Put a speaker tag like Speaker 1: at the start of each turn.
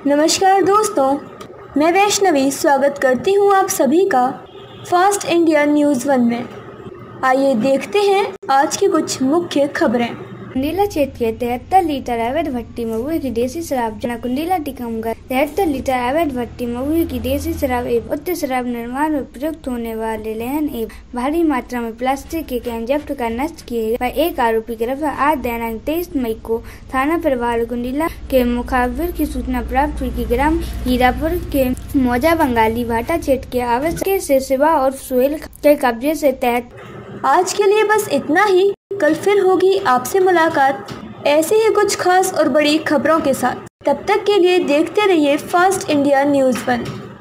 Speaker 1: नमस्कार दोस्तों, मैं वैष्णवी स्वागत करती हूँ आप सभी का फास्ट इंडिया न्यूज़ 1 में। आइए देखते हैं आज की कुछ मुख्य खबरें।
Speaker 2: कुंडीला क्षेत्र के 73 लीटर अवैध भट्टी महुए की देसी शराब कुंडीला टीकमगढ़ 73 लीटर अवैध भट्टी महुए की देसी शराब एवं उक्त शराब निर्माण में प्रयुक्त होने वाले लेहन एवं भारी मात्रा में प्लास्टिक के कैन जब्त कर नष्ट किए गए। एक आरोपी गिरफ्तार। आज दिनांक 23 मई को थाना प्रभारी कुंडीला के मुखाबिर की सूचना प्राप्त हुई कि ग्राम हीरापुर के मौजा बंगाली भाटा क्षेत्र के आवश्यक से शिवा और सुहेल के कब्जे से तहत।
Speaker 1: आज के लिए बस इतना ही। कल फिर होगी आपसे मुलाकात ऐसे ही कुछ खास और बड़ी खबरों के साथ। तब तक के लिए देखते रहिए फास्ट इंडिया न्यूज़ 1।